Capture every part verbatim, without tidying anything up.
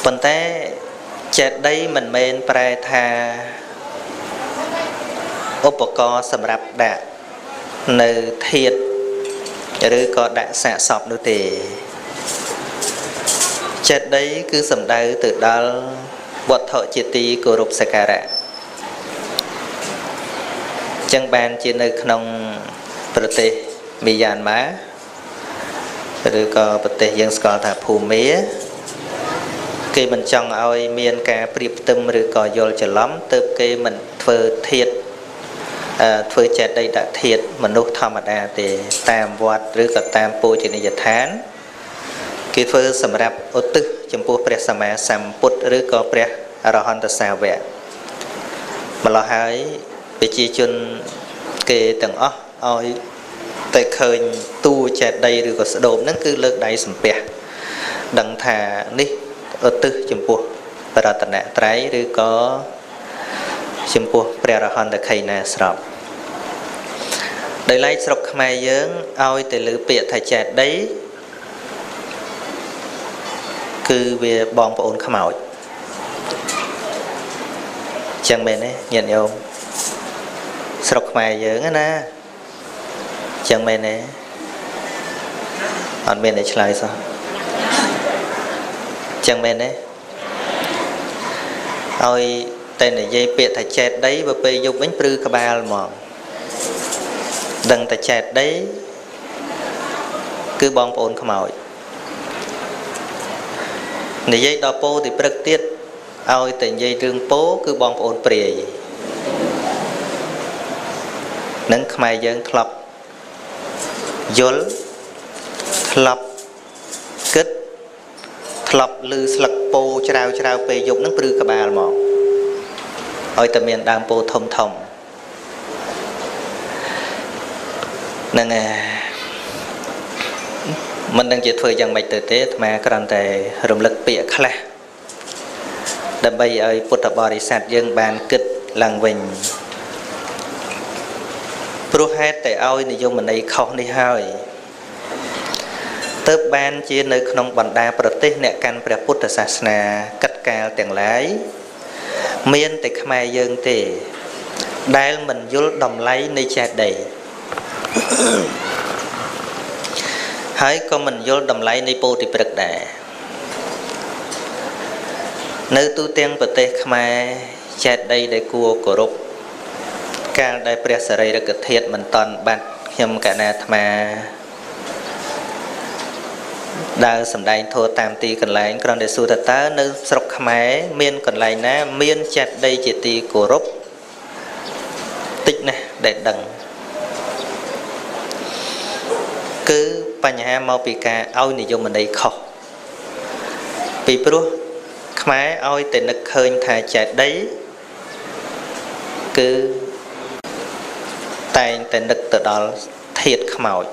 ប៉ុន្តែចេតិយមិនមែនប្រែថាឧបករណ៍សម្រាប់ដាក់នៅធាតុឬក៏ដាក់សាកសពនោះទេចេតិយគឺសំដៅទៅដល់វត្ថុជាទីគោរពសក្ការៈចឹងបានជានៅក្នុងប្រទេសមីយ៉ាន់ម៉ាឬក៏ប្រទេសយើងស្គាល់ថាភូមាគេមិនចង់ឲ្យមានការប្រៀបផ្ទឹមឬក៏យល់ច្រឡំទើបគេមិនធ្វើធាតុធ្វើចេតិយដាក់ធាតុមនុស្សធម្មតាទេតាមវត្តឬក៏តាមពូជនីយដ្ឋានគេធ្វើសម្រាប់ឧទ្ទិសចំពោះព្រះសម្មាសម្ពុទ្ធឬក៏ព្រះអរហន្តសាវកម្ល៉េះហើយប្រជាជនគេទាំងអស់ឲ្យតែឃើញតួចេតិយឬក៏ស្ដូបហ្នឹងគឺលើកដៃសំពះដឹងថានេះឧទ្ទិសចំពោះរតនត្រ័យឬក៏ចំពោះព្រះអរហន្តខៃណាស្របដោយឡែកស្រុកខ្មែរយើងឲ្យតែលើពាក្យថាចេតិយគឺវាបងប្អូនខ្មោចចឹងមែនទេញាតិញោមស្រុកខ្មែរយើងណាចឹងមែនទេអត់មានអ្នកឆ្លើយសោះចឹងមែនទេឲ្យតែនិយាយពាក្យថាចេតិយបើពេលយប់វិញព្រឺក្បាលហ្មងដឹងតែចេតិយគឺបងប្អូនខ្មោចនិយាយដល់ពោទីព្រឹកទៀតឲ្យតែនិយាយរឿងពោគឺបងប្អូនព្រាយនឹងខ្មែរយើងធ្លាប់យល់ធ្លាប់គិតធ្លាប់ឮស្លឹកពោច្រាវច្រាវពេលយប់នឹងព្រឺក្បាលមកឲ្យតែមានដើមពោធំធំហ្នឹងឯងមិនដឹងជាធ្វើយ៉ាងម៉េចទៅទេអាត្មាគ្រាន់តែរំលឹកពាក្យខ្លះដើម្បីឲ្យពុទ្ធបរិស័ទយើងបានគិតឡើងវិញព្រោះហេតុតែឲ្យនិយមន័យខុសនេះហើយទើបបានជានៅក្នុងបណ្ដាប្រទេសអ្នកកាន់ព្រះពុទ្ធសាសនាកិត្តកាលទាំងឡាយមានតែខ្មែរយើងទេដែលមិនយល់តម្លៃនៃចេតិយហើយក៏មិនយល់តម្លៃនៃពោធិព្រឹក្សដែរនៅទូទាំងប្រទេសខ្មែរចេតិយដែលគួរគោរពកាលដែលព្រះសារីរិកធាតុមិនតន់បាត់ខ្ញុំកណាអាត្មាដើរសម្ដែងធម៌តាមទីកន្លែងគ្រាន់តែសួរថាតើនៅស្រុកខ្មែរមានកន្លែងណាមានចេតិយជាទីគោរពតិចណាស់ដែលដឹងគឺបញ្ហាមកពីការឲ្យនិយមន័យខុសពីព្រោះខ្មែរឲ្យតែនឹកឃើញថាចេតិយគឺតែងតែនឹកទៅដល់ធាតុខ្មោច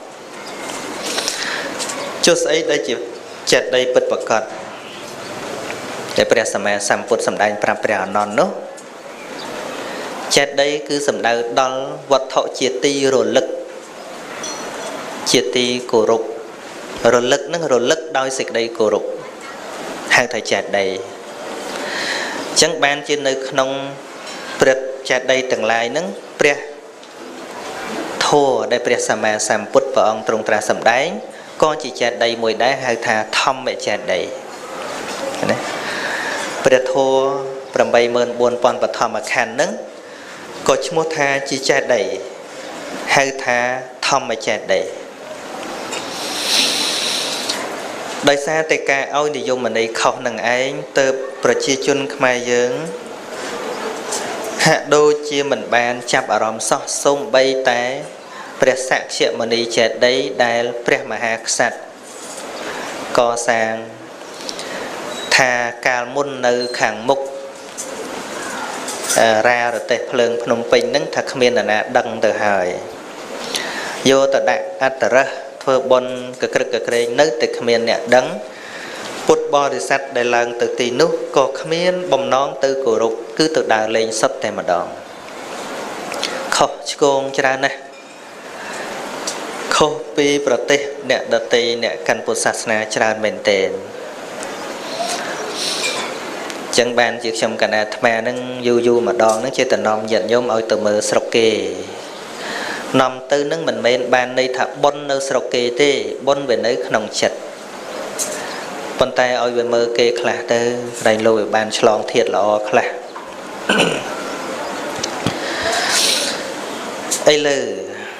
ចុះស្អីដែលជាចេតិយពិតប្រាកដដែលព្រះសម្មាសម្ពុទ្ធសម្ដែងប្រាប់ព្រះអានន្ទនោះចេតិយគឺសំដៅដល់វត្ថុជាទីរលឹកជាទីគោរពរលឹកនឹងរលឹកដោយសេចក្តីគោរពហៅថាចេតិយអញ្ចឹងបានជានៅក្នុងព្រឹត្តិចេតិយទាំងឡាយហ្នឹងព្រះធម៌ដែលព្រះសម្មាសម្ពុទ្ធព្រះអង្គទ្រង់ត្រាស់សម្ដែងក៏ជាចេតិយមួយដែរហៅថាធម្មចេតិយណាព្រះធម៌ប្រាំបីម៉ឺនបួនពាន់បឋមខណ្ឌហ្នឹងក៏ឈ្មោះថាជាចេតិយហៅថាធម្មចេតិយដោយសារតែការឲ្យនិយមន័យខុសនឹងឯងទើបប្រជាជនខ្មែរយើងហាក់ដូចជាមិនបានចាប់អារម្មណ៍សោះសូម្បីតែព្រះសក្យមុនីចេតិយដែលព្រះមហាក្សត្រកសាងថាកាលមុននៅខាងមុខរារទេសភ្លើងភ្នំពេញហ្នឹងថាគ្មាននរណាដឹងទៅហើយយកទៅដាក់អត្តរសធ្វើបុណ្យកក្រឹកកក្រែងនៅតែគ្មានអ្នកដឹងពុទ្ធបរិស័ទដែលឡើងទៅទីនោះក៏គ្មានបំណងទៅគោរពគឺទៅដើរលេងសុទ្ធតែម្ដងខុសឆ្គងច្រើនណាស់ខុសពីប្រទេសអ្នកដទៃអ្នកកាន់ពុទ្ធសាសនាច្រើនមែនទែនចឹងបានជាខ្ញុំកណាអាត្មានឹងយូរយូរម្ដងនឹងជាតំណំញាតិញោមឲ្យទៅមើលស្រុកគេនាំទៅនឹងមិនមែនបានន័យថាបុណ្យនៅស្រុកគេទេបុណ្យវានៅក្នុងចិត្តប៉ុន្តែឲ្យវាមើលគេខ្លះទៅក្រែងលោកវាបានឆ្លងធាតុល្អខ្លះឥឡូវ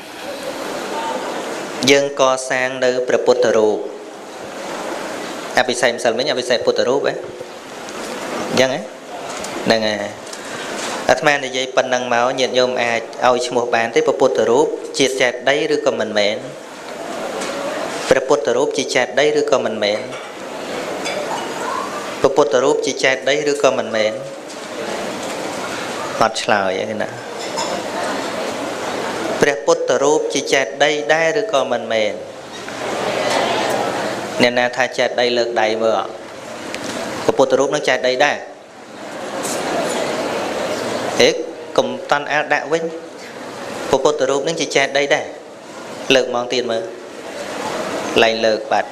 យើងកសាងនៅព្រះពុទ្ធរូបអភិសេកម្សិលមិញអភិសេកពុទ្ធរូបហ៎អញ្ចឹងហ្នឹងហើយអាត្មានិយាយប៉ុណ្ណឹងមកញាតិញោមអាចឲ្យឈ្មោះបានទេព្រះពុទ្ធរូបជាចេតិយឬក៏មិនមែនព្រះពុទ្ធរូបជាចេតិយឬក៏មិនមែនព្រះពុទ្ធរូបជាចេតិយឬក៏មិនមែនអត់ឆ្លើយទេណាព្រះពុទ្ធរូបជាចេតិយដែរឬក៏មិនមែនអ្នកណាថាចេតិយលើកដៃមើលព្រះពុទ្ធរូបនឹងចេតិយដែរហេកុំតាន់អាលដាក់វិញព្រះពុទ្ធរូបនឹងជាចេតិយដែរលើកមកទៀតមើលឡែងលើកបាត់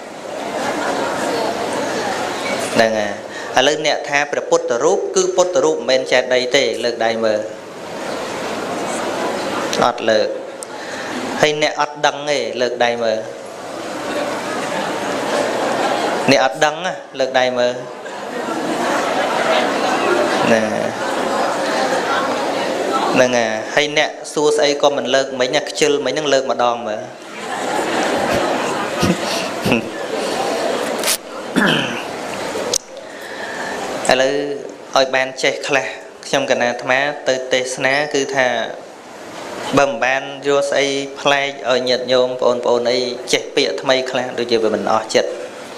ហ្នឹងហើយឥឡូវអ្នកថាព្រះពុទ្ធរូបគឺពុទ្ធរូបមិនមែនចេតិយទេលើកដៃមើលអត់លើកហើយអ្នកអត់ដឹងទេលើកដៃមើលអ្នកអត់ដឹងលើកដៃមើលណាហ្នឹងហើយអ្នកសួរស្អីក៏មិនលើកមិញខ្ជិលមិញហ្នឹងលើកម្ដងមើលឥឡូវឲ្យបានចេះខ្លះខ្ញុំកណាអាត្មាទៅទេសនាគឺថាបើមិនបានយកស្អីប្លែកឲ្យញាតិញោមបងប្អូនអីចេះពាក្យថ្មីខ្លះដូចជាវាមិនអស់ចិត្ត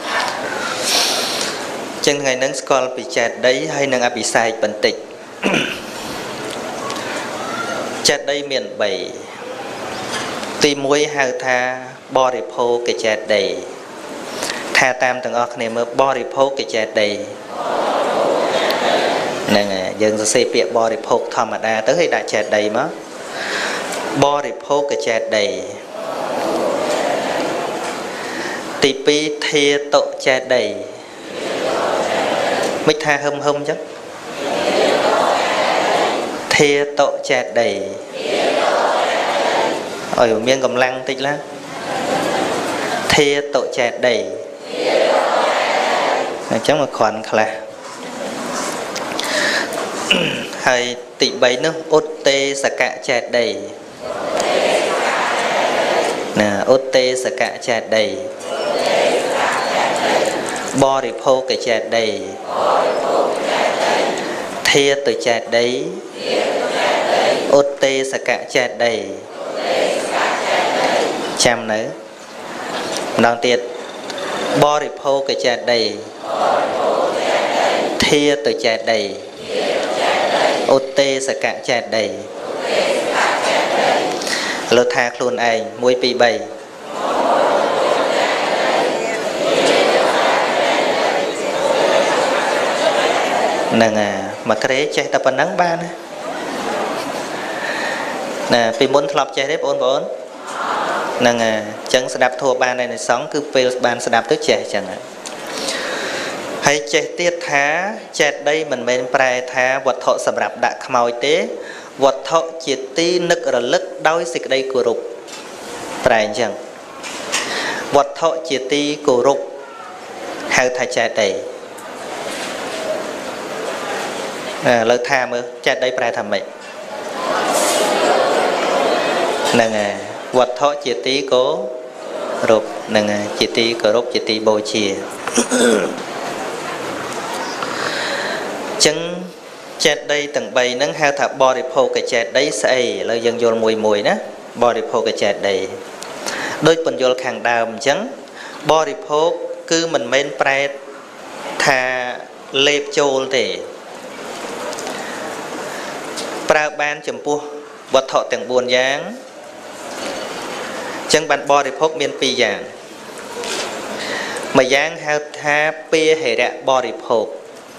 ចឹងថ្ងៃហ្នឹងស្គាល់ពីចេតិយហើយនឹងអភិសេកបន្តិចចេតិយមានបីទីមួយហៅថាបរិភោគចេតិយថាតាមទាំងអស់គ្នាមើលបរិភោគចេតិយហ្នឹងហើយយើងសរសេរពាក្យបរិភោគធម្មតាទៅឲ្យដាក់ចេតិយមកបរិភោគចេតិយទីពីរធាតុចេតិយមិនថាហឹមហឹមអញ្ចឹងធាតុចេតិយឲ្យមានកម្លាំងតិចឡើងធាតុចេតិយអញ្ចឹងមកគ្រាន់ខ្លះហើយទីបីនោះឧត្តេសកចេតិយណាឧត្តេសកចេតិយបរិភោគចេតិយធាតុចេតិយឧត្តេសកចេតិយចាំនៅម្ដងទៀតបរិភោគចេតិយធាតុចេតិយឧត្តេសកចេតិយលោកថាខ្លួនឯងមួយពីរបីហ្នឹងហើយមកក្រេចេះតែប៉ុណ្ណឹងបានណាពីមុនធ្លាប់ចេះទេបងប្អូនហ្នឹងហើយអញ្ចឹងស្ដាប់ធម៌បានในសង្ឃគឺពេលបានស្ដាប់ទៅចេះអញ្ចឹងហើយចេះទៀតថាចេតិយមិនមែនប្រែថាវត្ថុសម្រាប់ដាក់ខ្មោចទេវត្ថុជាទីនឹករលឹកដោយសេចក្តីគោរពប្រែអញ្ចឹងវត្ថុជាទីគោរពហៅថាចេតិយឥឡូវថាមើលចេតិយប្រែថាម៉េចហ្នឹងហើយវត្ថុជាទីគោរពហ្នឹងហើយជាទីគោរពជាទីបូជាចឹងចេតិយទាំងបីហ្នឹងហៅថាបរិភោគចេតិយស្អីឥឡូវយើងយល់មួយមួយណាបរិភោគចេតិយដូចពន្យល់ខាងដើមអញ្ចឹងបរិភោគគឺមិនមែនប្រែថាលេបចូលទេប្រើបានចំពោះវត្ថុទាំងបួនយ៉ាងអញ្ចឹងបានបរិភោគមានពីរយ៉ាងមួយយ៉ាងហៅថាពាហិរៈបរិភោគ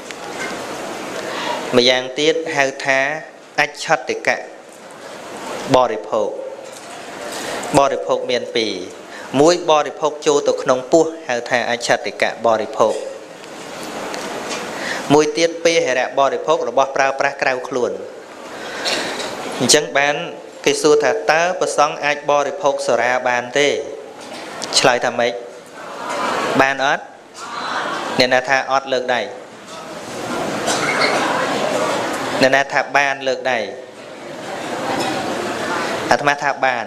ម្យ៉ាងទៀតហៅថាអច្ឆតិកៈបរិភោគបរិភោគមានពីរមួយបរិភោគចូលទៅក្នុងពោះហៅថាអច្ឆតិកៈបរិភោគមួយទៀតពេលហេរៈបរិភោគរបស់ប្រើប្រាស់ក្រៅខ្លួនអញ្ចឹងបានគេសួរថាតើប្រសង់អាចបរិភោគសារាបានទេឆ្លើយថាម៉េចបានអត់អ្នកណាថាអត់លើកដៃអ្នកណាថាបានលើកដៃអាត្មាថាបាន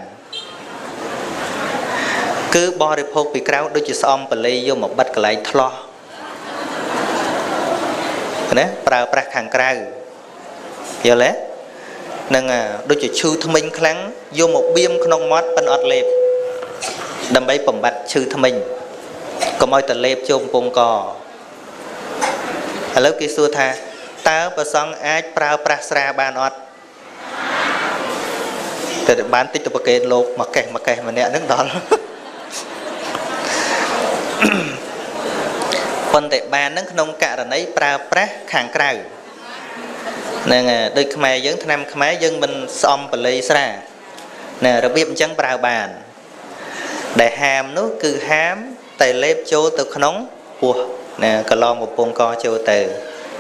គឺបរិភោគពីក្រៅដូចជាស្អំបលីយកមកបិទកន្លែងថ្លោះណាប្រើប្រាស់ខាងក្រៅយល់ទេនឹងដូចជាឈឺធ្មេញខ្លាំងយកមកបៀមក្នុងមាត់ប៉ិនអត់លេបដើម្បីបំបត្តិឈឺធ្មេញកុំឲ្យតលេបចូលកំពង់កឥឡូវគេសួរថាតើប្រសង់អាចប្រើប្រាស់ស្រាបានអត់តែបានតិចទៅប្រកេនលោកមកកេះមកកេះម្នាក់ហ្នឹងដល់ប៉ុន្តែបានហ្នឹងក្នុងករណីប្រើប្រាស់ខាងក្រៅហ្នឹងដូចខ្មែរយើងឆ្នាំខ្មែរយើងមិនស្អំបលីស្រាណារបៀបអញ្ចឹងប្រើបានដែលហាមនោះគឺហាមតែលេបចូលទៅក្នុងពោះណាកន្លងកំពង់កចូលទៅអ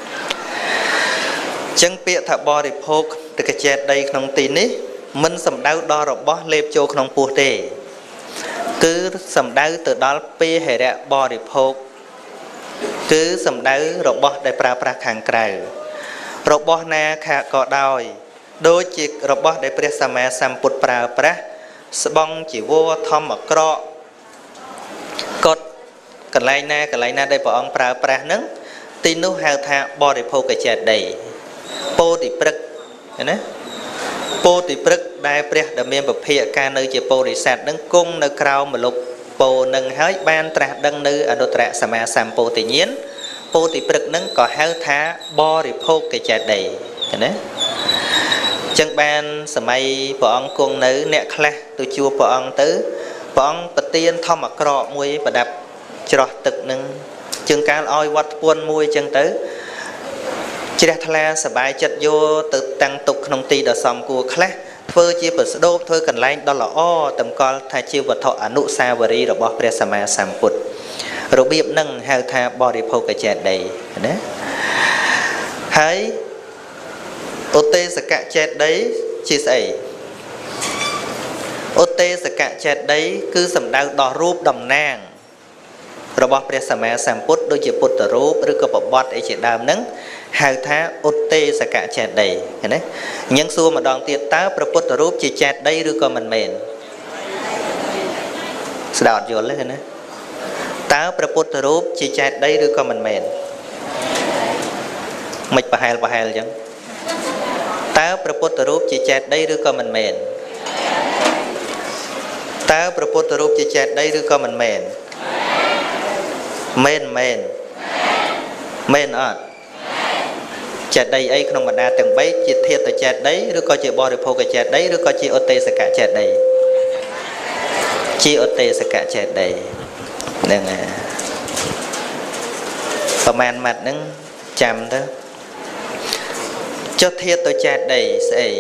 ញ្ចឹងពាក្យថាបរិភោគទឹកកចេតដីក្នុងទីនេះមិនសំដៅដល់របស់លេបចូលក្នុងពោះទេគឺសំដៅទៅដល់ពេលហិរៈបរិភោគគឺសំដៅរបស់ដែលប្រើប្រាស់ខាងក្រៅរបស់ណាខាក៏ដោយដូចជារបស់ដែលព្រះសម្មាសម្ពុទ្ធប្រើប្រាស់ស្បង់ជីវរធម្មអក្រក់កត់កន្លែងណាកន្លែងណាដែលព្រះអង្គប្រើប្រាស់ហ្នឹងទីនោះហៅថាបរិភោគចេតដីពោធិព្រឹក្សណាពោធិព្រឹក្សដែលព្រះដែលមានពភៈការនៅជាពោធិសត្វហ្នឹងគង់នៅក្រៅមលុបពោនឹងហើយបានត្រាស់ដឹងនៅអនុត្តរសម្មាសម្ពោធិញ្ញាណពោធិព្រឹក្សហ្នឹងក៏ហៅថាបរិភោគចេតដីណាចឹងបានសម័យព្រះអង្គគង់នៅអ្នកខ្លះទៅជួបព្រះអង្គទៅព្រះអង្គប្រទានធម្មអក្រក់មួយប្រដាប់ច្រោះទឹកនឹងជើងកាលឲ្យវត្តពួនមួយចឹងទៅជ្រះថ្លាសบายចិត្តយកទៅតាំងទុកក្នុងទីដ៏សមគួរខ្លះធ្វើជាប្រស្ដូបធ្វើកន្លែងដ៏ល្អតម្កល់ថាជាវត្ថុអនុស្សាវរីយ៍របស់ព្រះសម្មាសម្ពុទ្ធរបៀបហ្នឹងហៅថាបរិភោគចេតដីណាហើយឧទេសកចេតដីជាស្អីឧទេសកចេតដីគឺសំដៅដល់រូបតំណាងរបស់ព្រះសម្មាសម្ពុទ្ធដូចជាពុទ្ធរូបឬក៏បបត្តិអីជាដើមហ្នឹងហៅថាឧទេសកចេតដីណាអញ្ចឹងសួរម្ដងទៀតតើព្រះពុទ្ធរូបជាចេតដីឬក៏មិនមែនស្ដាប់អត់យល់ទេណាតើព្រះពុទ្ធរូបជាចេតដីឬក៏មិនមែនមិនប្រហែលប្រហែលអញ្ចឹងតើព្រះពុទ្ធរូបជាចេតដីឬក៏មិនមែនតើព្រះពុទ្ធរូបជាចេតដីឬក៏មិនមែនមែនមែនមែនអត់ចេតដីអីក្នុងបណ្ដាទាំងបីជាធាតុចេតដីឬក៏ជាបរិភោគចេតដីឬក៏ជាឧទេសកចេតដីជាឧទេសកចេតដីហ្នឹងហើយប្រមាណម៉ាត់ហ្នឹងចាំទៅចុះធាតុចេតដីស្អី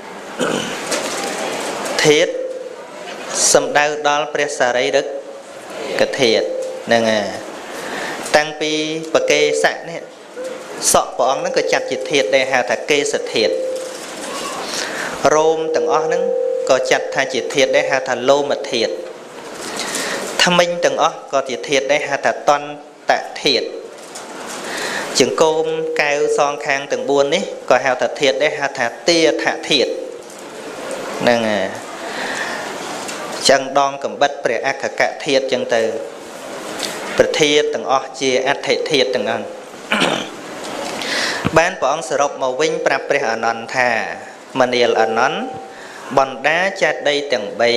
ធាតុសំដៅដល់ព្រះសារីរិកធាតុហ្នឹងហើយតាំងពីបកេសៈនេះសក់ព្រះអង្គហ្នឹងក៏ចាត់ជាធាតុដែរហៅថាកេសធាតុរោមទាំងអស់ហ្នឹងក៏ចាត់ថាជាធាតុដែរហៅថាលោមធាតុថ្មិញទាំងអស់ក៏ជាធាតុដែរហៅថាតន្តធាតុជង្គោមកែវសងខាងទាំងបួននេះក៏ហៅថាធាតុដែរហៅថាទាថធាតុហ្នឹងហើយចឹងដងកំបិតព្រះអក្ខកធាតុចឹងទៅប្រធាតុទាំងអស់ជាអដ្ឋិធាតុទាំងអស់បានព្រះអង្គសរុបមកវិញប្រាប់ព្រះអានន្ទថាមនាលអានន្ទបណ្ដាចេតដីទាំងបី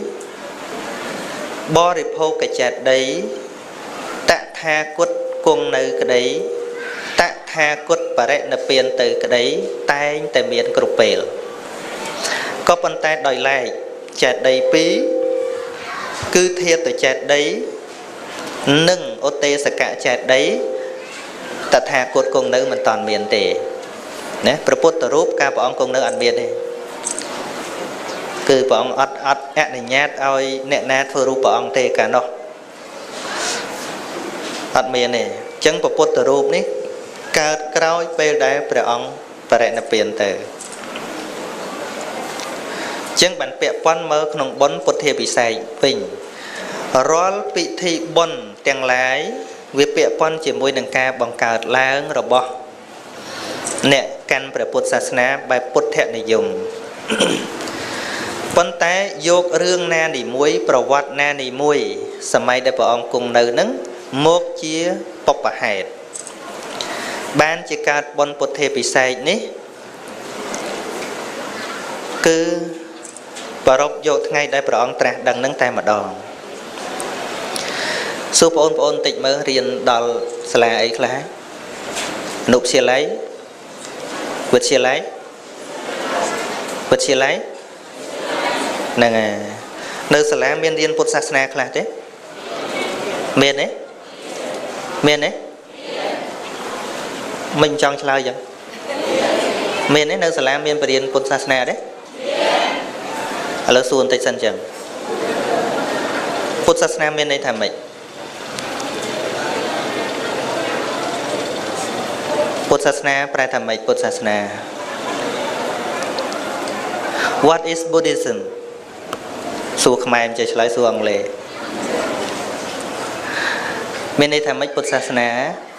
បរិភោគចេតដីតថាគតគង់នៅក្តីតថាគតបរិណិព្វានទៅក្តីតែងតែមានគ្រប់ពេលក៏ប៉ុន្តែដោយឡែកចេតដីពីរគឺធាតុចេតដីនិងឧទេសកចេតដីតថាគតគង់នៅមិនតាន់មានទេណាព្រះពុទ្ធរូបកាលព្រះអង្គគង់នៅអត់មានទេគឺព្រះអង្គអត់អត់អនុញ្ញាតឲ្យអ្នកណាធ្វើរូបព្រះអង្គទេកាលនោះអត់មានទេអញ្ចឹងព្រះពុទ្ធរូបនេះកើតក្រោយពេលដែលព្រះអង្គបរិនិព្វានទៅចឹងបានពាក់ព័ន្ធមើលក្នុងបុណ្យពុទ្ធាពិសេសវិញរាល់ពិធីបុណ្យទាំងឡាយវាពាក់ព័ន្ធជាមួយនឹងការបង្កើតឡើងរបស់អ្នកកាន់ព្រះពុទ្ធសាសនាបែបពុទ្ធនិយមប៉ុន្តែយករឿងណានីមួយប្រវត្តិណានីមួយសម័យដែលព្រះអង្គគង់នៅនឹងមកជាបុព្វហេតុបានជាកើតបុណ្យពុទ្ធាពិសេសនេះគឺប្រពយកថ្ងៃដែលព្រះអង្គត្រាស់ដឹងនឹងតែម្ដងសួរបងប្អូនតិចមើលរៀនដល់សាលាអីខ្លះអនុវិទ្យាល័យវិទ្យាល័យវិទ្យាល័យហ្នឹងហើយនៅសាលាមានរៀនពុទ្ធសាសនាខ្លះទេមានទេមានទេមិនចង់ឆ្លើយចឹងមានទេនៅសាលាមានបរិញ្ញាពុទ្ធសាសនាទេឥឡូវសួរបន្តិចសិនចឹងពុទ្ធសាសនាមានន័យថាម៉េចពុទ្ធសាសនាប្រែថាម៉េចពុទ្ធសាសនា What is Buddhism សួរខ្មែរមិនចេះឆ្លើយសួរអង់គ្លេសមានន័យថាម៉េចពុទ្ធសាសនា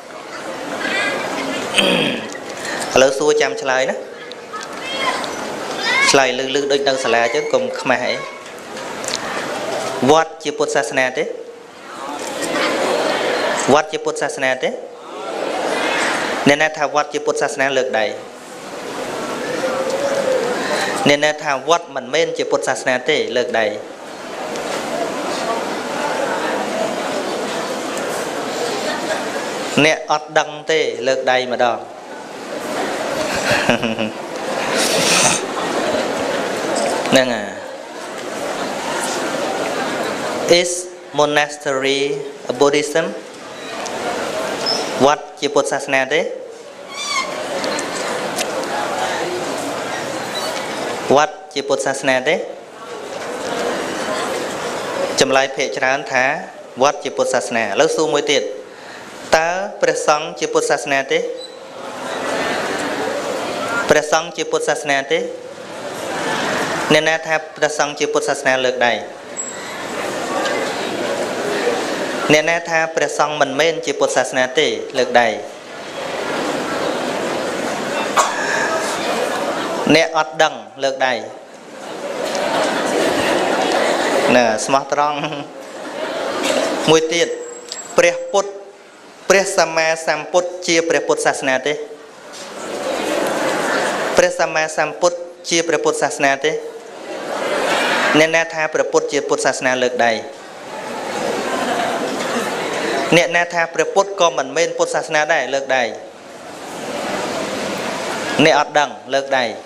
ឥឡូវសួរចាំឆ្លើយណាឆ្លើយលឺលឺដូចនៅសាលាចឹងកុំខ្មាស់អីវត្តជាពុទ្ធសាសនាទេវត្តជាពុទ្ធសាសនាទេអ្នកណាថាវត្តជាពុទ្ធសាសនាលើកដៃអ្នកណាថាវត្តមិនមែនជាពុទ្ធសាសនាទេលើកដៃអ្នកអត់ដឹងទេលើកដៃម្ដងហ្នឹងហើយ Is monastery a Buddhism វត្តជាពុទ្ធសាសនាទេវត្តជាពុទ្ធសាសនាទេចម្លើយភាគច្រើនថាវត្តជាពុទ្ធសាសនាឥឡូវសួរមួយទៀតតើព្រះសង្ឃជាពុទ្ធសាសនាទេព្រះសង្ឃជាពុទ្ធសាសនាទេអ្នកណាថាព្រះសង្ឃជាពុទ្ធសាសនាលើកដៃអ្នកណាថាព្រះសង្ឃមិនមែនជាពុទ្ធសាសនាទេលើកដៃអ្នកអត់ដឹងលើកដៃណែស្មោះត្រង់មួយទៀតព្រះពុទ្ធព្រះសម្មាសម្ពុទ្ធជាព្រះពុទ្ធសាសនាទេព្រះសម្មាសម្ពុទ្ធជាព្រះពុទ្ធសាសនាទេអ្នកណាថាព្រះពុទ្ធជាពុទ្ធសាសនាលើកដៃអ្នកណាថាព្រះពុទ្ធក៏មិនមែនពុទ្ធសាសនាដែរលើកដៃអ្នកអត់ដឹងលើកដៃឥ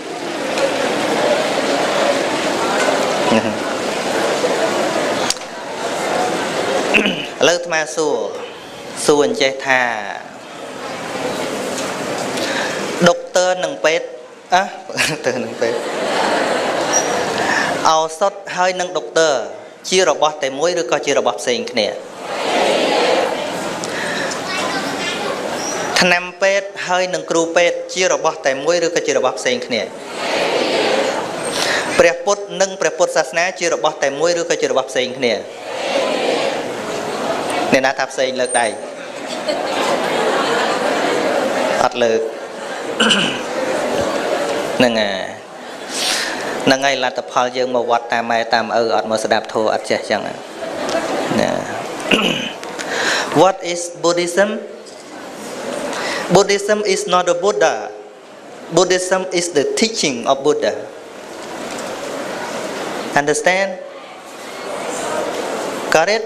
ឡូវអាត្មាសួរសួរអញ្ចេះថាដុកទ័រនិងពេទ្យអះទៅនឹងពេទ្យឱសថហើយនឹងដុកទ័រជារបស់តែមួយឬក៏ជារបស់ផ្សេងគ្នាថ្នាំពេទ្យហើយនឹងគ្រូពេទ្យជារបស់តែមួយឬក៏ជារបស់ផ្សេងគ្នាព្រះពុទ្ធនិងព្រះពុទ្ធសាសនាជារបស់តែមួយឬក៏ជារបស់ផ្សេងគ្នាអ្នកណាថាផ្សេងលើកដៃអត់លើកហ្នឹងហើយហ្នឹងហើយលទ្ធផលយើងមកវត្តតាមម៉ែតាមឪអត់មកស្ដាប់ធម៌អត់ចេះចឹងណា What is Buddhism Buddhism is not a Buddha Buddhism is the teaching of Buddha Understand Got it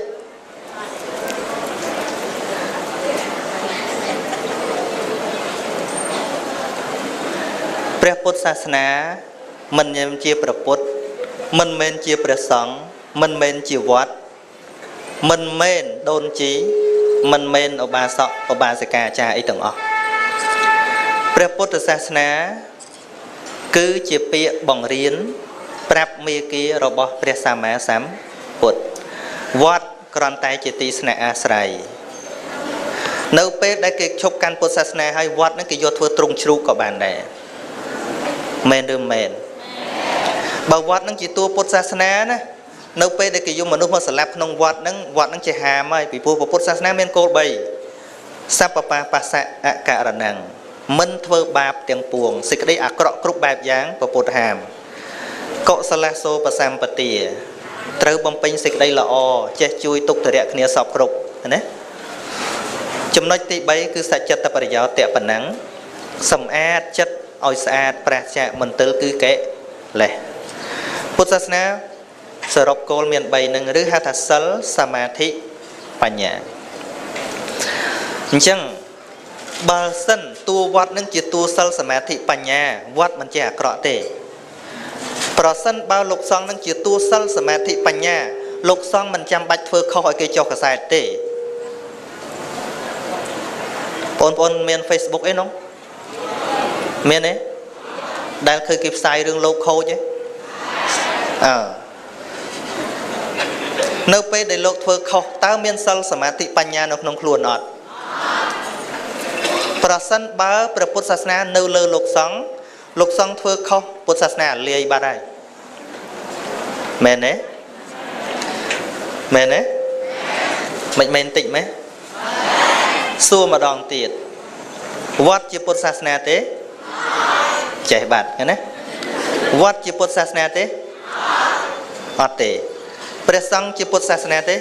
ព្រះពុទ្ធសាសនាមិនមែនជាព្រះពុទ្ធមិនមែនជាព្រះសង្ឃមិនមែនជាវត្តមិនមែនដូនជីមិនមែនឧបាសកឧបាសិកាអាចារ្យអីទាំងអស់ព្រះពុទ្ធសាសនាគឺជាពាក្យបង្រៀនប្រាប់មេគារបស់ព្រះសម្មាសម្ពុទ្ធវត្តគ្រាន់តែជាទីស្នាក់អាស្រ័យនៅពេលដែលគេឈប់កាន់ពុទ្ធសាសនាហើយវត្តហ្នឹងគេយកធ្វើទ្រង់ជ្រូកក៏បានដែរមែនឬមិនមែនបើវត្តហ្នឹងជាតួពុទ្ធសាសនាណានៅពេលដែលគេយកមនុស្សមកសម្លាប់ក្នុងវត្តហ្នឹងវត្តហ្នឹងជាហាមហើយពីព្រោះពុទ្ធសាសនាមានគោលបីសព្បបាបស្សៈអករណង្សមិនធ្វើបាបទាំងពួងសេចក្តីអាក្រក់គ្រប់បែបយ៉ាងពុទ្ធហាមកុសលសោបសម្បទាត្រូវបំពេញសេចក្តីល្អចេះជួយទុក្ខធរៈគ្នាសពគ្រប់ណាចំណុចទីបីគឺសច្ចតបរិយោតៈប៉ុណ្ណឹងសម្អាតចិត្តឲ្យស្អាតប្រះចាកមន្ទិលគឺកិលេសពុទ្ធសាសនាសរុបគោលមានបីនឹងឬហៅថាសិលសមាធិបញ្ញាអញ្ចឹងបើសិនតួវត្តនឹងជាតួសិលសមាធិបញ្ញាវត្តមិនជាអាក្រក់ទេប្រសិនបើលោកសង្ឃនឹងជាតួសិលសមាធិបញ្ញាលោកសង្ឃមិនចាំបាច់ធ្វើខុសឲ្យគេចុះកសែតទេបងប្អូនមាន Facebook អីនោះមានទេដែលឃើញគេផ្សាយរឿងលោកខូចទេអើនៅពេលដែលលោកធ្វើខុសតើមានសិលសមាធិបញ្ញានៅក្នុងខ្លួនអត់ប្រសិនបើព្រះពុទ្ធសាសនានៅលើលោកសង្ឃលោកសង្ឃធ្វើខុសពុទ្ធសាសនាលាយបាត់ហើយមែនទេមែនទេមិនមែនតិចមែនសួរម្ដងទៀតវត្តជាពុទ្ធសាសនាទេចេះបាត់ណាវត្តជាពុទ្ធសាសនាទេអត់ទេព្រះសង្ឃជាពុទ្ធសាសនាទេ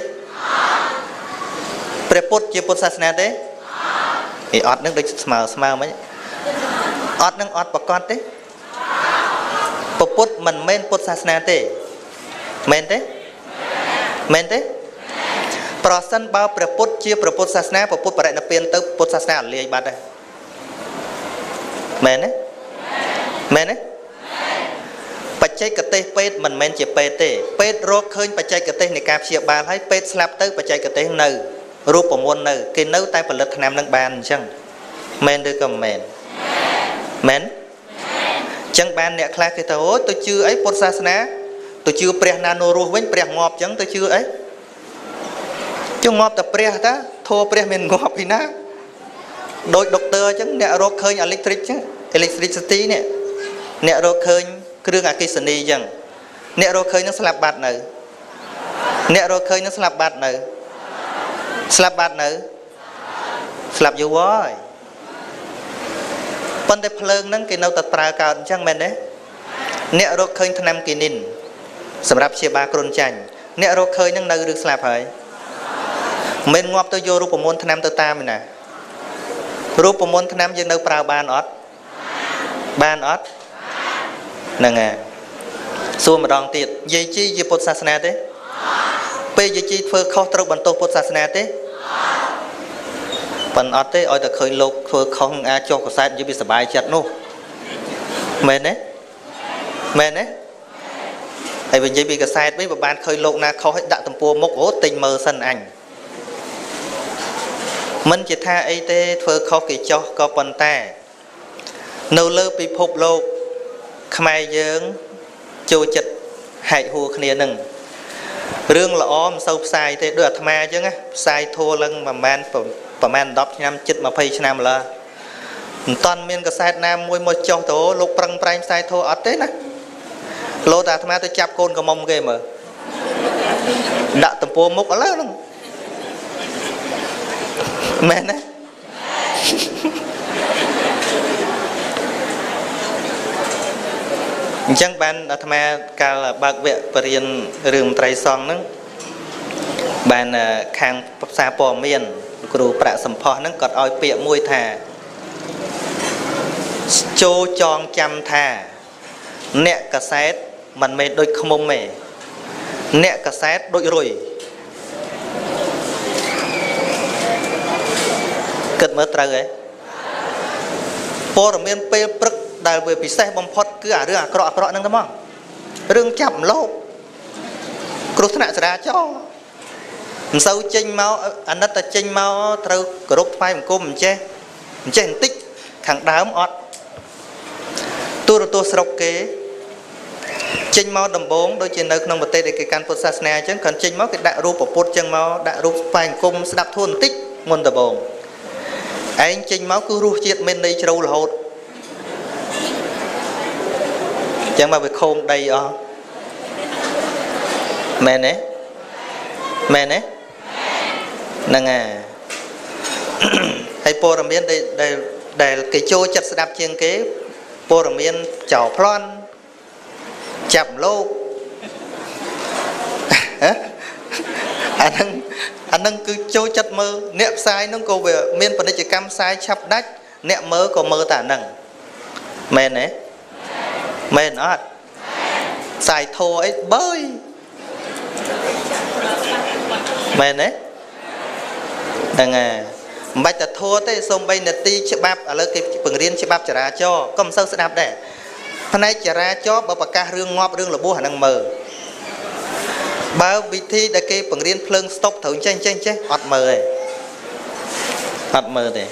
ព្រះពុទ្ធជាពុទ្ធសាសនាទេអីអត់នឹងដូចស្មើស្មើមិនអត់នឹងអត់ប្រកាសទេពុទ្ធមិនមែនពុទ្ធសាសនាទេមែនទេមែនទេប្រសិនបើព្រះពុទ្ធជាព្រះពុទ្ធសាសនាព្រះពុទ្ធបរិនិព្វានទៅពុទ្ធសាសនាលាយបាត់ហើយមែនទេមែនទេបច្ចេកទេសពេទ្យមិនមែនជាពេទ្យទេពេទ្យរកឃើញបច្ចេកទេសនៃការព្យាបាលហើយពេទ្យស្លាប់ទៅបច្ចេកទេសនៅរូបមន្តនៅគេនៅតែផលិតថ្នាំនឹងបានអញ្ចឹងមែនឬក៏មិនមែនមែនអញ្ចឹងបានអ្នកខ្លះគេទៅអូទៅជឿអីពុទ្ធសាសនាទៅជឿព្រះណានូរស់វិញព្រះងាប់អញ្ចឹងទៅជឿអីជឿងាប់តែព្រះតាធัวព្រះមានងាប់ពីណាដោយដុកទ័រអញ្ចឹងអ្នករកឃើញ electric អញ្ចឹង electricity នេះអ្នករកឃើញគ្រឿងអគ្គិសនីអញ្ចឹងអ្នករកឃើញនឹងស្លាប់បាត់នៅអ្នករកឃើញនឹងស្លាប់បាត់នៅស្លាប់បាត់នៅស្លាប់យូរហើយប៉ុន្តែភ្លើងហ្នឹងគេនៅតែប្រើកើតអញ្ចឹងមែនទេអ្នករកឃើញថ្នាំគីនីនសម្រាប់ព្យាបាលគ្រុនចាញ់អ្នករកឃើញហ្នឹងនៅឬស្លាប់ហើយមិនងាប់ទៅយករូបមន្តថ្នាំទៅតាមឯណារូបមន្តថ្នាំយើងនៅប្រើបានអត់បានអត់ហ្នឹងហើយសួរម្ដងទៀតយាយជីជាពុទ្ធសាសនាទេពេលយាយជីធ្វើខុសត្រូវបន្ទោសពុទ្ធសាសនាទេប៉ុន្តែអត់ទេឲ្យតែឃើញលោកធ្វើខុសអាចចុះកសែតនិយាយពីសុបាយចិត្តនោះមែនទេមែនទេហើយបើនិយាយពីកសែតវិញបើបានឃើញលោកណាខុសឲ្យដាក់ទំព័រមុខអូទិញមើលសិនអញមិនជាថាអីទេធ្វើខុសគេចុះក៏ប៉ុន្តែនៅលើពិភពលោកខ្មែរយើងចូលចិត្តហែកហួរគ្នានឹងរឿងល្អមិនសូវផ្សាយទេដូចអាត្មាអញ្ចឹងផ្សាយធัวឡើងប្រហែលប្រហែលដប់ឆ្នាំជិតยี่สิบឆ្នាំឡើយមិនតាន់មានកសែតណាមួយមកចុះទៅលោកប្រឹងប្រែងផ្សាយធัวអត់ទេណាលោតែអាត្មាទៅចាប់កូនកមុំគេមើលដាក់ទំព័រមុខឥឡូវហ្នឹងមែនទេអញ្ចឹងបានអាត្មាកាលបើកវគ្គបរៀនរឿងមន្ត្រីសង្ឃហ្នឹងបានខាងផ្សារព័ត៌មានគ្រូប្រាក់សម្ផស្សហ្នឹងគាត់ឲ្យពាក្យមួយថាចូលចងចាំថាអ្នកកសែតមិនមែនដូចខ្មុំទេអ្នកកសែតដូចរុយគិតមើលត្រូវហ៎ព័ត៌មានពេលព្រឹកដែលវាពិសេសបំផុតគឺអារឿងអាក្រក់អាក្រក់ហ្នឹងតែហ្មងរឿងចាប់ម្លោកគ្រោះថ្នាក់ចរាចរណ៍មិនសូវចេញមកអាណិតតែចេញមកត្រូវគោរពថ្វាយបង្គំមិនចេះមិនចេះបន្តិចខាងដើមអត់ទូរទស្សន៍ស្រុកគេចេញមកដំបងដូចជានៅក្នុងប្រទេសដែលគេកាន់ពុទ្ធសាសនាអញ្ចឹងគាត់ចេញមកគេដាក់រូបពុទ្ធអញ្ចឹងមកដាក់រូបថ្វាយបង្គំស្ដាប់ធម៌បន្តិចមុនដំបង anh chinh máu cứ rút chiết bên đây trâu là hốt chẳng mà phải khôn đây ó mẹ nè mẹ nè nâng à hay bồ rầm miên đây đây đây cái chỗ chặt đạp trên kế bồ rầm miên chảo plon chậm lô anh nâng anh nâng cứ chỗ chặt mơ nẹp sai nâng cô về miên phần đây chỉ cam sai chập đách nẹp mơ có mơ tả nâng mẹ nè mẹ nó xài thô ấy bơi mẹ nè nâng à bạch ta thua thế xong bây nè ti chế bạp ở lớp cái phần riêng chế bạp trả ra cho có một sâu sẽ đạp để hôm nay trả ra cho bảo bà ca rương ngọp rương là bố hả năng mờ bao vị thi đã kê phần riêng phơn stop thử chanh chanh chanh ọt mờ này ọt mờ này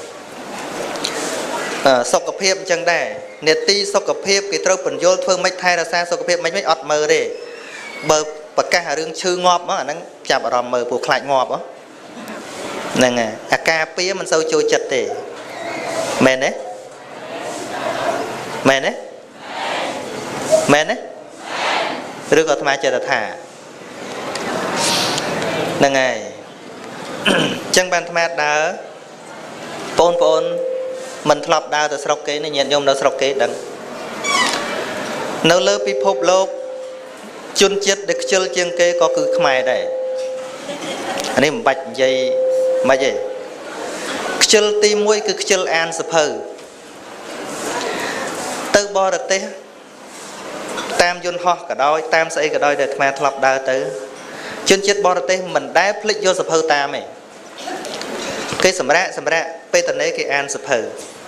sọc cặp hiệp chẳng đẻ nè ti sọc cặp hiệp cái trâu phần vô phương mách thay là sao sọc cặp hiệp mách mách ọt mờ đây bờ bà ca rương chư ngọp á năng chạp ở mờ buộc lại ngọp á nè nè à cà pía mình sâu chui chật thì mẹ nè mẹ nè mẹ nè rồi có tham chơi là thả nè ngày chân ban tham đá pôn pôn mình thọp đá từ sọc kế này nhận nhôm đâu sọc kế đằng nấu lơ pi phốp lốp chun chết để chơi chân kế có cứ khmai đây anh em bạch dây mà gì chơi tim mũi cứ chơi an sập hờ từ bò được té tam yun ho cả đôi tam xây cả đôi được mà thọp đào tới chân chết bò được té mình đá flick vô sập hờ tam này cái sầm rạ sầm rạ pe tận đấy cái an sập hờ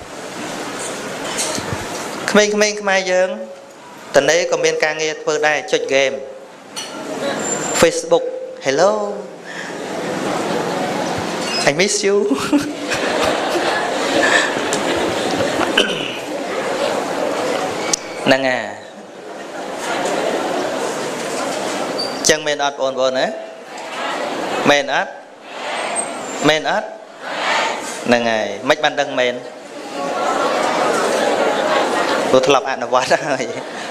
khmei khmei khmai dương tận đấy còn bên ca nghe phơi đây chơi game Facebook hello I miss you. Nâng à chân men ớt ôn ôn á men ớt men ớt nâng à mách ban đăng men tôi thọp ăn nó quá rồi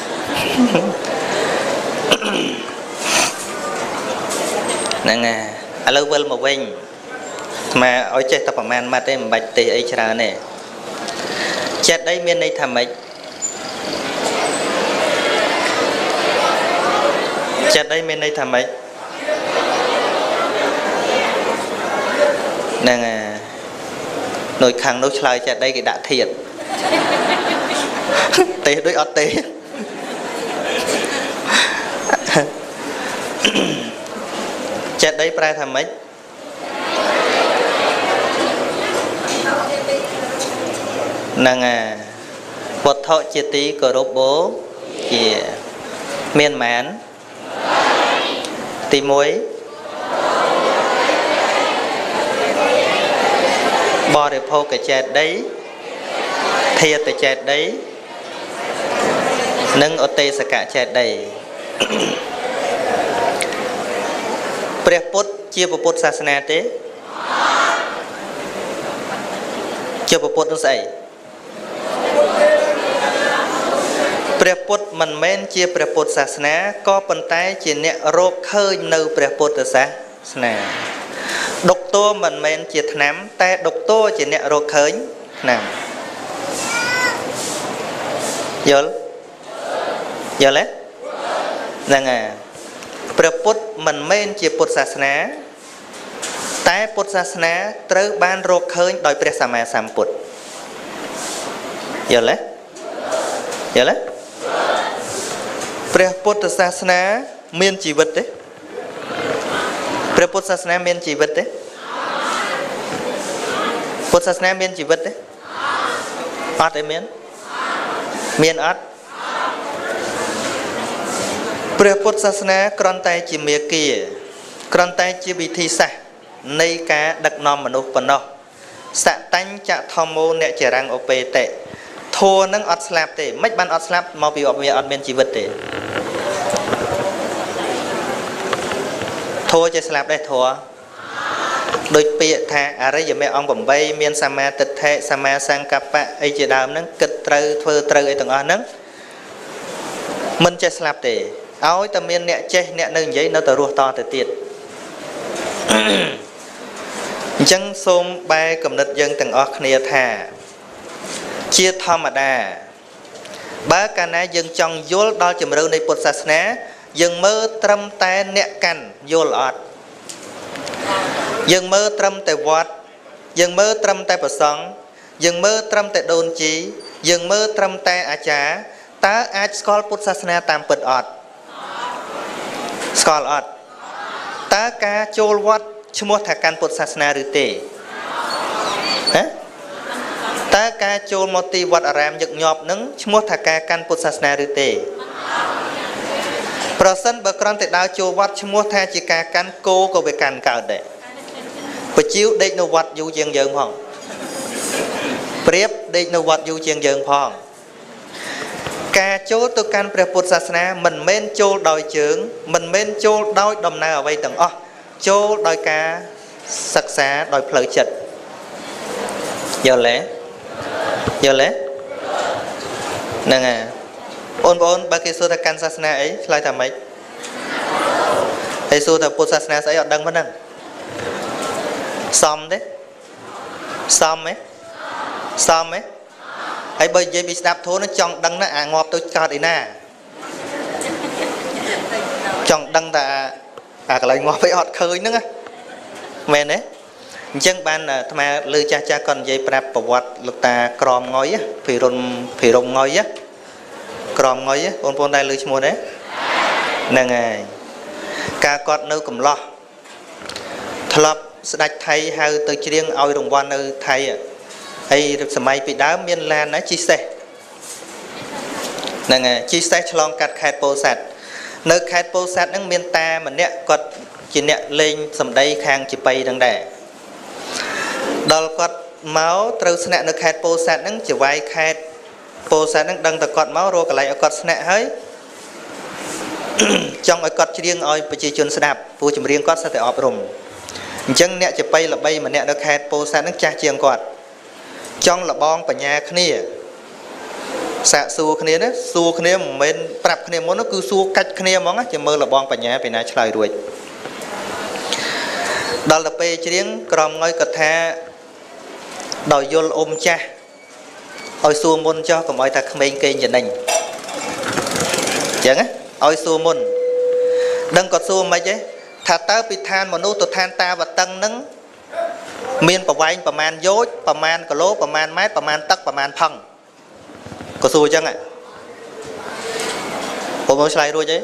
nâng à alo vâng một vinh mà ở trên tập man mà đây bạch tì ấy ra nè chết đấy miền đây thầm ấy chết đấy miền đây thầm ấy nè nồi khang nồi chơi chết đây cái đã thiệt tê đối ọt tê chết đấy prai thầm ấy nâng à vật thọ chia tí của rốt bố kìa miên mán tí muối bò để phô cái chẹt đấy thiệt cái chẹt đấy nâng ở tê sẽ cả chẹt đầy Prepot chia bộ bột sa sna tế chia bộ bột nó dậy Prepot mình men chia Prepot sa sna có phần tay chỉ nè rộp khơi nâu Prepot sa sna độc tô mình men chia thám tay độc tô chỉ nè rộp khơi nè giờ giờ lấy rằng à Prepot mình men chia Put sa sna tay Put sa sna trâu ban rộp khơi đòi Pre Sama Samput giờ lấy giờ lấy Prepot sa sna miên chỉ vật đấy Prepot sa sna miên chỉ vật đấy Put sa sna miên chỉ vật đấy át đấy miên miên át Prepot sa sna còn tay chỉ mía kia còn tay chỉ bị thi sa nay cá đặc nom mà nộp phần đó sạ tanh chạ thom mô nẹ trẻ răng op tệ thua nâng ọt slap tệ mấy ban ọt slap mau bị ọt miên ọt miên chỉ vật tệ thua chơi slap đây thua đôi bịa tha à đây giờ mẹ ông bẩm bay miên sama tật ថេសម្មាសង្កប្បៈអីជាដើមហ្នឹងគិតត្រូវធ្វើត្រូវអីទាំងអស់ហ្នឹងមិនចេះស្លាប់ទេឲ្យតែមានអ្នកចេះអ្នកនៅនិយាយនៅតែរស់តទៅទៀតអញ្ចឹងសូមបែរគំនិតយើងទាំងអស់គ្នាថាជាធម្មតាបើកាលណាយើងចង់យល់ដល់ជំរឿននៃពុទ្ធសាសនាយើងមើលត្រឹមតែអ្នកកាន់យល់អត់យើងមើលត្រឹមតែវត្តយើងមើលត្រឹមតែព្រះសង្ឃយើងមើលត្រឹមតែដូនជីយើងមើលត្រឹមតែអាចារ្យតើអាចស្គាល់ពុទ្ធសាសនាតាមពិតអត់ស្គាល់អត់តើការចូលវត្តឈ្មោះថាកាន់ពុទ្ធសាសនាឬទេហ៎តើការចូលមកទីវត្តអារាមញឹកញាប់នឹងឈ្មោះថាការកាន់ពុទ្ធសាសនាឬទេប្រសិនបើគ្រាន់តែដើរចូលវត្តឈ្មោះថាជាការកាន់គោក៏វាកាន់កើតដែរបជាវដេកនៅវត្តយូរជាងយើងផងព្រាបដេកនៅវត្តយូរជាងយើងផងការចូលទៅកាន់ព្រះពុទ្ធសាសនាមិនមែនចូលដោយជើងមិនមែនចូលដោយដំណើរអ្វីទាំងអស់ចូលដោយការសិក្សាដោយផ្លូវចិត្តយល់ទេយល់ទេហ្នឹងហើយបងប្អូនបើគេសួរថាកាន់សាសនាអីឆ្លើយថាម៉េចហើយសួរថាពុទ្ធសាសនាស្អីអត់ដឹងប៉ុណ្ណឹងសមទេសមទេសមទេហើយបើនិយាយពីស្ដាប់ធម៌នឹងចង់ដឹងណាអាងាប់ទៅកើតឯណាចង់ដឹងតែអាកន្លែងងាប់ទៅអត់ឃើញហ្នឹងមែនទេអញ្ចឹងបានអាត្មាលើចាស់ចាស់គាត់និយាយប្រាប់ប្រវត្តិលោកតាក្រមងុយភិរុនភិរុងងុយក្រមងុយបងប្អូនដែរលើឈ្មោះទេហ្នឹងហើយការគាត់នៅកំឡោះធ្លាប់ស្ដេចថៃហៅទៅច្រៀងឲ្យរង្វាន់នៅថៃហើយសម័យពីដើមមានឡានណាជិះសេះហ្នឹងហើយជិះសេះឆ្លងកាត់ខេត្តពោធិ៍សាត់នៅខេត្តពោធិ៍សាត់ហ្នឹងមានតាម្នាក់គាត់ជាអ្នកលេងសម្ដីខាងជីប៉ីហ្នឹងដែរដល់គាត់មកត្រូវស្នាក់នៅខេត្តពោធិ៍សាត់ហ្នឹងជាវាយខេត្តពោធិ៍សាត់ហ្នឹងដឹងតែគាត់មករកកន្លែងឲ្យគាត់ស្នាក់ហើយចង់ឲ្យគាត់ច្រៀងឲ្យប្រជាជនស្ដាប់ព្រោះចម្រៀងគាត់សិតតែអប់រំអញ្ចឹងអ្នកជីប៉ីល្បីម្នាក់នៅខេត្តពោធិ៍សាត់ហ្នឹងចាស់ជាងគាត់ចង់លបងបញ្ញាគ្នាសាកសួរគ្នាណាសួរគ្នាមិនមែនប្រាប់គ្នាមុនគឺសួរកាច់គ្នាហ្មងជាមើលលបងបញ្ញាពីណាឆ្លើយរួចដល់ទៅពេលច្រៀងក្រមងុយគាត់ថាដោយយល់អ៊ុំចាស់ឲ្យសួរមុនចុះកុំឲ្យថាក្មេងគេងចំណេញអញ្ចឹងឲ្យសួរមុនដឹងគាត់សួរមិនទេថាតើពីឋានមនុស្សទៅឋានតាវតឹងហ្នឹងមានប្រវែងប្រមាណយោជប្រមាណគីឡូប្រមាណម៉ែត្រប្រមាណទឹកប្រមាណផឹងក៏សួរអញ្ចឹងហ៎បងមកឆ្លើយរួចទេ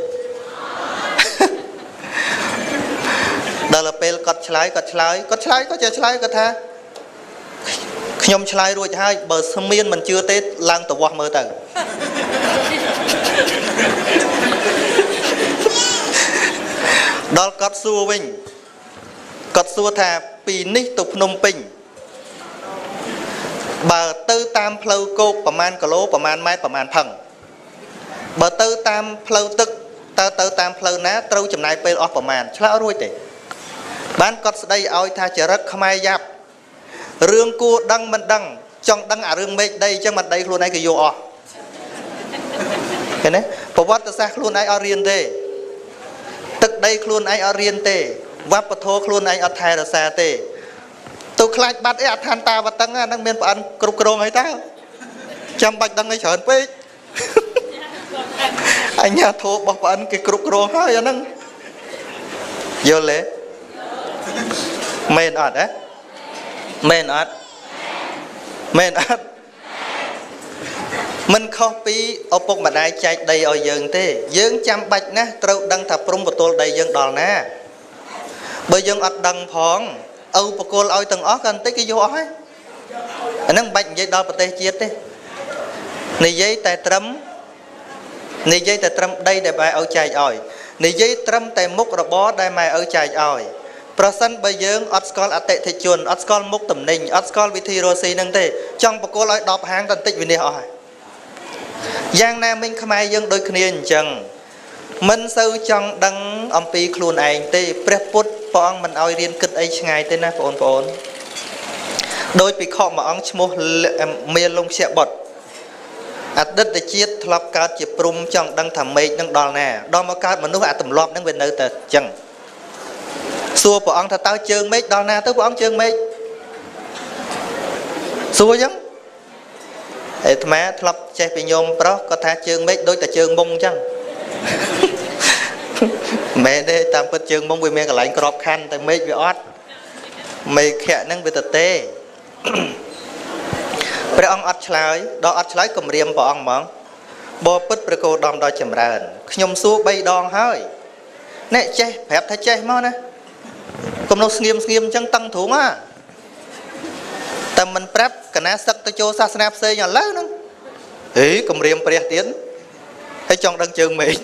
ដល់ពេលគាត់ឆ្លើយគាត់ឆ្លើយគាត់ឆ្លើយគាត់ចេះឆ្លើយគាត់ថាខ្ញុំឆ្លើយរួចហើយបើស្មានមិនជឿទេឡើងទៅវាស់មើលទៅដល់គាត់សួរវិញគាត់សួរថាពីនេះទៅភ្នំពេញបើទៅតាមផ្លូវគោកប្រមាណគីឡូប្រមាណម៉ែត្រប្រមាណផឹងបើទៅតាមផ្លូវទឹកតើទៅតាមផ្លូវណាត្រូវចំណាយពេលអស់ប្រមាណឆ្លើយរួចទេបានគាត់ស្ដីឲ្យថាចរិតខ្មែរយ៉ាប់រឿងគួរដឹងមិនដឹងចង់ដឹងអារឿងមេឃដីអញ្ចឹងមិនដីខ្លួនឯងគេយកអស់ឃើញទេប្រវត្តិសាស្ត្រខ្លួនឯងអត់រៀនទេទឹកដីខ្លួនឯងអត់រៀនទេវប្បធម៌ខ្លួនឯងអត់ថែរក្សាទេទៅខ្លាចបាត់អីអឋានតាវតឹងហ្នឹងមានប្រអិនគ្រប់គ្រងអីតើចាំបាច់ដឹងអីច្រើនពេកអញ្ញាធម៌របស់ប្រអិនគេគ្រប់គ្រងហើយអាហ្នឹងយល់ទេមែនអត់ហ៎មែនអត់មែនអត់មិនខុសពីឪពុកម្ដាយចែកដីឲ្យយើងទេយើងចាំបាច់ណាស់ត្រូវដឹងថាព្រំបទល់ដីយើងដល់ណាបើយើងអត់ដឹងផងឪបកគលឲ្យទាំងអស់ក៏បន្តិចគេយកអស់ហើយអាហ្នឹងមិនបាច់និយាយដល់ប្រទេសជាតិទេនិយាយតែត្រឹមនិយាយតែត្រឹមដីដែលម៉ែឪចែកឲ្យនិយាយត្រឹមតែមុខរបរដែលម៉ែឪចែកឲ្យប្រសិនបើយើងអត់ស្គាល់អតិថិជនអត់ស្គាល់មុខតំណែងអត់ស្គាល់វិធីរស់ស៊ីហ្នឹងទេចង់បកគលឲ្យដប់ហាងតែបន្តិចវិនិច្ឆ័យអស់ហើយយ៉ាងណាមិញខ្មែរយើងដូចគ្នាអញ្ចឹងមិនសូវចង់ដឹងអំពីខ្លួនឯងទេព្រះពុទ្ធព្រះអង្គមិនឲ្យរៀនគិតអីឆ្ងាយទេណាបងប្អូន đôi bị khọ mà ông mua mê lông xe bọt à đất để chiết lọc cao chỉ prum trong đăng thầm mê đăng đòn nè đo mà cao mà nó à tầm lọp đăng về nơi tờ chẳng xua của ông thật tao chương mấy đòn nè tới của ông chương mấy xua chứ ê má lọc che bị nhôm đó có tha chương mấy đôi tờ chương mông chăng mẹ đây tạm có chương mông vì mẹ cả lạnh crop khăn tại mấy bị ót mày khẽ năng về tờ têព្រះអង្គអត់ឆ្លើយដល់អត់ឆ្លើយគំរាមព្រះអង្គហ្មងបបិទ្ធព្រះគោដំដល់ចម្រើនខ្ញុំសួរបីដងហើយអ្នកចេះប្រាប់ថាចេះមកណាកុំនោះស្ងៀមស្ងៀមអញ្ចឹងតឹងទ្រូងហ่าតែមិនប្រាប់កណាសឹកទៅចូលសាសនាផ្សេងឥឡូវហ្នឹងហេគំរាមព្រះទៀតហើយចង់ដឹងជើងមេឃ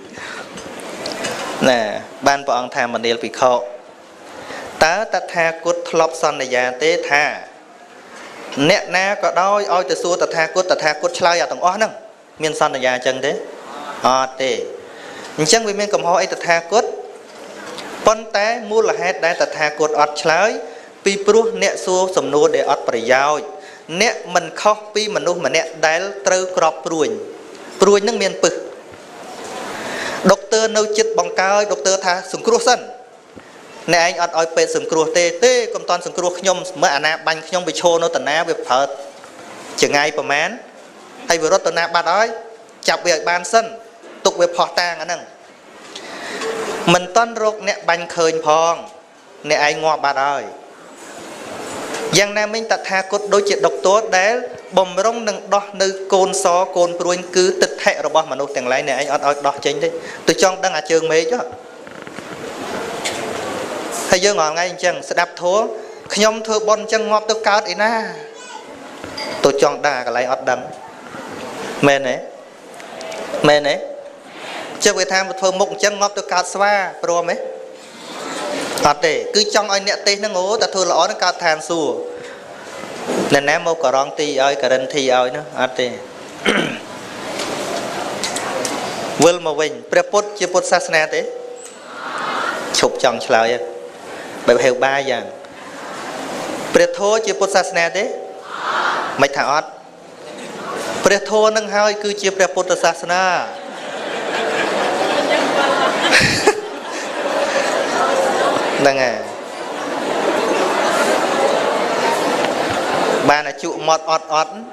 ណែបានព្រះអង្គថាមនាលភិក្ខុតើតថាគតធ្លាប់សន្យាទេថាអ្នកណាក៏ដោយឲ្យទៅសួរតថាគតតថាគតឆ្លើយអាទាំងអស់ហ្នឹងមានសន្យាអញ្ចឹងទេអត់ទេអញ្ចឹងវាមានកំហុសអីតថាគតប៉ុន្តែមូលហេតុដែលតថាគតអត់ឆ្លើយពីព្រោះអ្នកសួរសំណួរដែលអត់ប្រយោជន៍អ្នកមិនខុសពីមនុស្សម្នាក់ដែលត្រូវក្របព្រួញព្រួញហ្នឹងមានពឹសដុកទ័រនៅចិត្តបង្កើយដុកទ័រថាសង្គ្រោះសិនអ្នកឯងអត់ឲ្យពេទ្យសង្គ្រោះទេទេកុំតន់សង្គ្រោះខ្ញុំមើលអាណាបាញ់ខ្ញុំវាឈរនៅតាណាវាប្រើចងាយប្រមាណហើយវារត់តាណាបាត់ហើយចាប់វាឲ្យបានសិនទុកវាផោះតាងអាហ្នឹងមិនតន់រកអ្នកបាញ់ឃើញផងអ្នកឯងងាប់បាត់ហើយយ៉ាងណាមិញតថាគតដូចជាដុកទ័រដែលបំរុងនឹងដោះនៅកូនសកូនព្រួញគឺទិដ្ឋិរបស់មនុស្សទាំងឡាយអ្នកឯងអត់ឲ្យដោះចេញទេទៅចង់ដឹងអាជើងមេឃហើយយើងរាល់ថ្ងៃអញ្ចឹងស្ដាប់ធម៌ខ្ញុំធ្វើបុណ្យអញ្ចឹងងាប់ទៅកើតឯណាទៅចង់ដាក់កន្លែងអត់ដឹងមែនទេមែនទេចុះវាថាមកធ្វើមុខអញ្ចឹងងាប់ទៅកើតស្វាព្រមទេអត់ទេគឺចង់ឲ្យអ្នកទេសហ្នឹងអូតែធ្វើល្អហ្នឹងកើតឋានសួគ៌អ្នកណាមកករងទីឲ្យករិនធីឲ្យនោះអត់ទេវិលមកវិញព្រះពុទ្ធជាពុទ្ធសាសនាទេឈប់ចង់ឆ្លើយបែបហេវបាយយ៉ាងព្រះធម៌ជាពុទ្ធសាសនាទេមិនថាអត់ព្រះធម៌នឹងហើយគឺជាព្រះពុទ្ធសាសនាហ្នឹងហើយបានអាជក់មកអត់អត់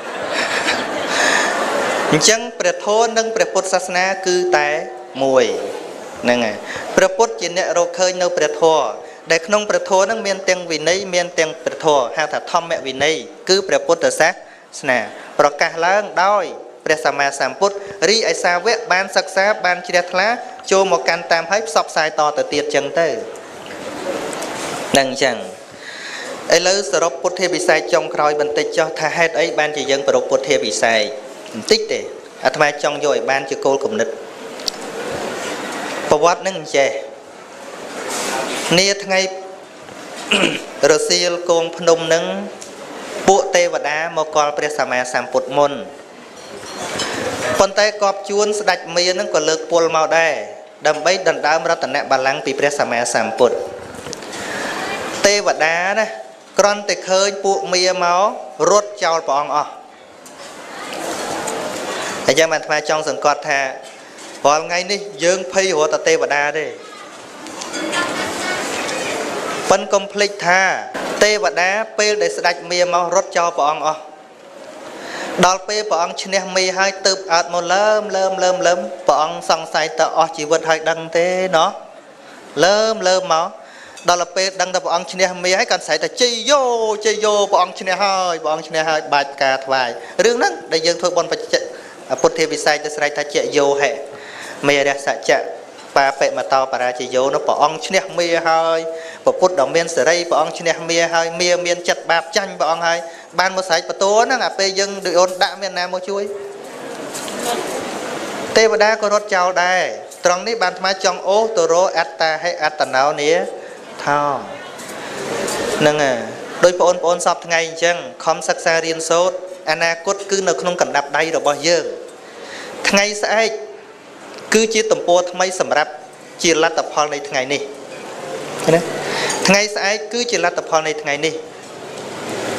អញ្ចឹងព្រះធម៌និងព្រះពុទ្ធសាសនាគឺតែមួយហ្នឹងហើយព្រះពុទ្ធជាអ្នករកឃើញនៅព្រះធម៌ដែលក្នុងព្រះធម៌ហ្នឹងមានទាំងវិន័យមានទាំងព្រះធម៌ហៅថាធម្មវិន័យគឺព្រះពុទ្ធសាសនាប្រកាសឡើងដោយព្រះសម្មាសម្ពុទ្ធរីឯសាវកបានសិក្សាបានជ្រះថ្លាចូលមកកាន់តាមហើយផ្សព្វផ្សាយតទៅទៀតចឹងទៅហ្នឹងចឹងឥឡូវសរុបពុទ្ធិវិស័យចុងក្រោយបន្តិចចុះថាហេតុអីបានជាយើងប្រពពុទ្ធិវិស័យបន្តិចទេអាត្មាចង់យកឲ្យបានជាគោលគំនិតប្រវត្តិនឹងចេះនាថ្ងៃរសៀលគងភ្នំនឹងពួកទេវតាមកកល់ព្រះសម្មាសម្ពុទ្ធមុនប៉ុន្តែកប់ជួនស្ដេចមានឹងក៏លើកពលមកដែរដើម្បីដណ្ដើមរតនបល្ល័ង្កពីព្រះសម្មាសម្ពុទ្ធទេវតាណាគ្រាន់តែឃើញពួកមាមករត់ចោលព្រះអង្គអស់ហើយយ៉ាងអាត្មាចង់សង្កត់ថារាល់ថ្ងៃនេះយើងភ័យរត់តែទេវតាទេប៉ុនកុំភ្លេចថាទេវតាពេលដែលស្ដេចមាមករត់ចោលព្រះអង្គអស់ដល់ពេលព្រះអង្គឈ្នះមេហើយទៅអត់មកលើមលើមលើមលើមព្រះអង្គសង្ស័យតើអស់ជីវិតហើយដឹងទេណោះលើមលើមមកដល់ពេលដឹងថាព្រះអង្គឈ្នះមេហើយកាន់ស្រែតែជ័យយោជ័យយោព្រះអង្គឈ្នះហើយព្រះអង្គឈ្នះហើយបាច់ការថ្វាយរឿងហ្នឹងដែលយើងធ្វើបុណ្យបច្ចៈពុទ្ធិវិស័យទៅស្រែកថាជយោហេមេរសច្ចៈបាបិមតោបរាជយោនោះព្រះអង្គឈ្នះមេហើយព្រះពុទ្ធដ៏មានសេរីព្រះអង្គឈ្នះមេហើយមេមានចិត្តបាបចាញ់ព្រះអង្គហើយបានមកស្រែកបន្ទោហ្នឹងអាពេលយើងដូចអូនដាក់មានណាមកជួយទេវតាក៏រត់ចោលដែរត្រង់នេះបានថ្មចង់អូសទៅរកអត្តាហេអត្តណោនីថោហ្នឹងហើយដោយបងប្អូនសពថ្ងៃអញ្ចឹងខំសិក្សារៀនសូត្រអនាគតគឺនៅក្នុងកណ្ដាប់ដៃរបស់យើងថ្ងៃស្អែកគឺជាទំព័រថ្មីសម្រាប់ជាលទ្ធផលនៃថ្ងៃនេះណាថ្ងៃស្អែកគឺជាលទ្ធផលនៃថ្ងៃនេះ